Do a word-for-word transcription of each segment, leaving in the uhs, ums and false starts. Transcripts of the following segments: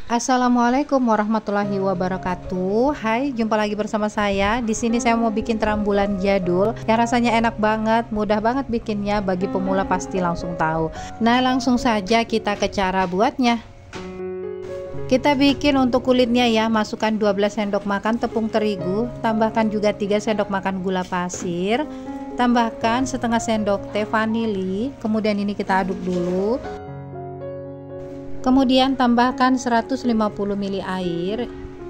Assalamualaikum warahmatullahi wabarakatuh. Hai, jumpa lagi bersama saya. Di sini saya mau bikin terambulan jadul yang rasanya enak banget, mudah banget bikinnya. Bagi pemula pasti langsung tahu. Nah, langsung saja kita ke cara buatnya. Kita bikin untuk kulitnya ya. Masukkan dua belas sendok makan tepung terigu, tambahkan juga tiga sendok makan gula pasir, tambahkan setengah sendok teh vanili. Kemudian ini kita aduk dulu. Kemudian tambahkan seratus lima puluh mililiter air.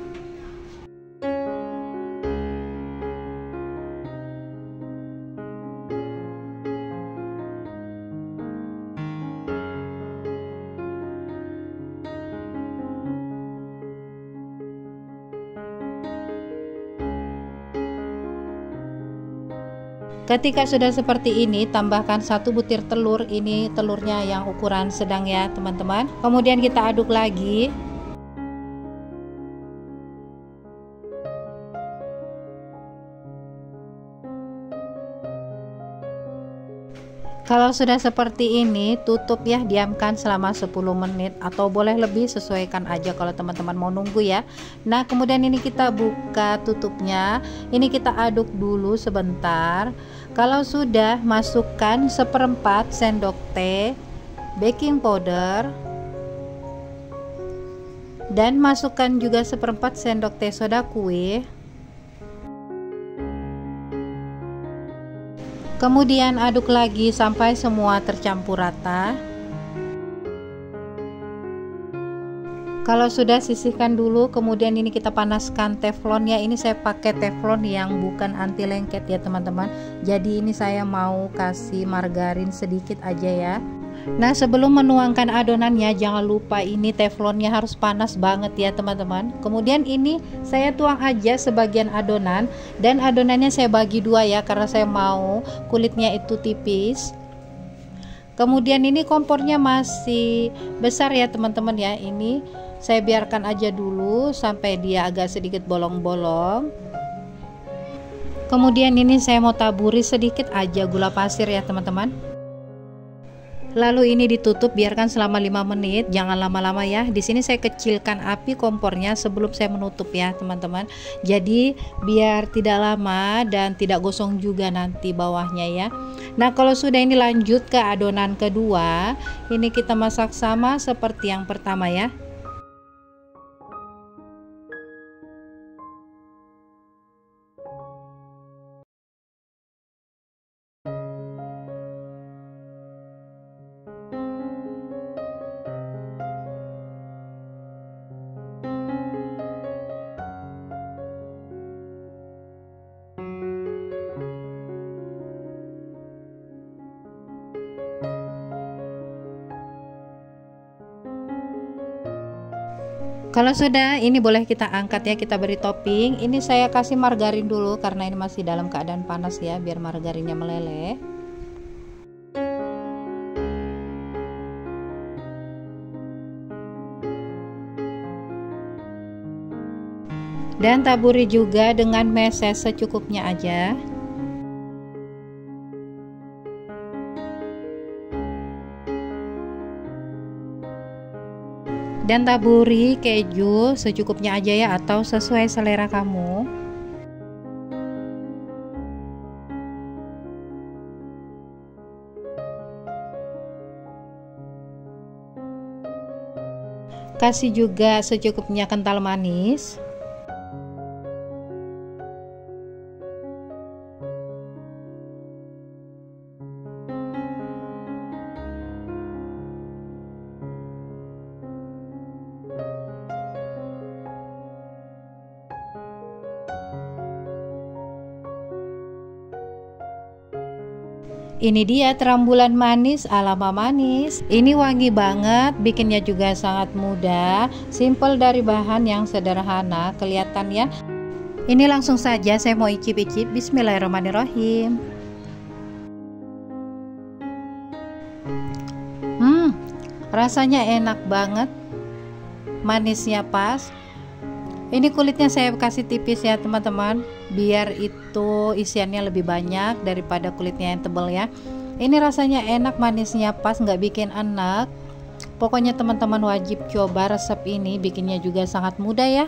Ketika sudah seperti ini, tambahkan satu butir telur. Ini telurnya yang ukuran sedang ya teman-teman. Kemudian kita aduk lagi. Kalau sudah seperti ini, tutup ya, diamkan selama sepuluh menit atau boleh lebih, sesuaikan aja kalau teman-teman mau nunggu ya. Nah, kemudian ini kita buka tutupnya. Ini kita aduk dulu sebentar. Kalau sudah, masukkan seperempat sendok teh baking powder dan masukkan juga seperempat sendok teh soda kue. Kemudian aduk lagi sampai semua tercampur rata. Kalau sudah, sisihkan dulu. Kemudian ini kita panaskan teflonnya. Ini saya pakai teflon yang bukan anti lengket ya teman-teman. Jadi ini saya mau kasih margarin sedikit aja ya. Nah, sebelum menuangkan adonannya, jangan lupa ini teflonnya harus panas banget ya teman-teman. Kemudian ini saya tuang aja sebagian adonan, dan adonannya saya bagi dua ya, karena saya mau kulitnya itu tipis. Kemudian ini kompornya masih besar ya teman-teman ya. Ini saya biarkan aja dulu sampai dia agak sedikit bolong-bolong. Kemudian ini saya mau taburi sedikit aja gula pasir ya teman-teman. Lalu ini ditutup, biarkan selama lima menit, jangan lama-lama ya. Di sini saya kecilkan api kompornya sebelum saya menutup ya teman-teman. Jadi biar tidak lama dan tidak gosong juga nanti bawahnya ya. Nah, kalau sudah ini lanjut ke adonan kedua. Ini kita masak sama seperti yang pertama ya. Kalau sudah, ini boleh kita angkat ya, kita beri topping. Ini saya kasih margarin dulu karena ini masih dalam keadaan panas ya, biar margarinnya meleleh. Dan taburi juga dengan meses secukupnya aja. Dan taburi keju secukupnya aja ya, atau sesuai selera kamu. Kasih juga secukupnya kental manis. Ini dia terambulan manis ala Mama Manis. Ini wangi banget, bikinnya juga sangat mudah, simple dari bahan yang sederhana, kelihatan ya. Ini langsung saja saya mau icip-icip. Bismillahirrahmanirrahim. Hmm, rasanya enak banget, manisnya pas. Ini kulitnya saya kasih tipis ya teman-teman, biar itu isiannya lebih banyak daripada kulitnya yang tebal ya. Ini rasanya enak, manisnya pas, nggak bikin enak. Pokoknya teman-teman wajib coba resep ini, bikinnya juga sangat mudah ya.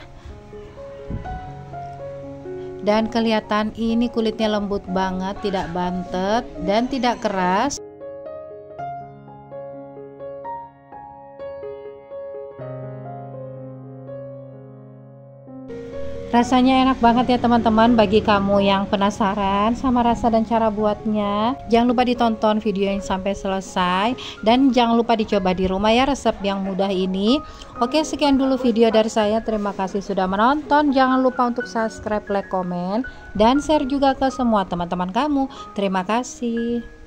Dan kelihatan ini kulitnya lembut banget, tidak bantet dan tidak keras. Rasanya enak banget ya teman-teman. Bagi kamu yang penasaran sama rasa dan cara buatnya, jangan lupa ditonton video yang sampai selesai dan jangan lupa dicoba di rumah ya resep yang mudah ini. Oke, sekian dulu video dari saya. Terima kasih sudah menonton. Jangan lupa untuk subscribe, like, komen, dan share juga ke semua teman-teman kamu. Terima kasih.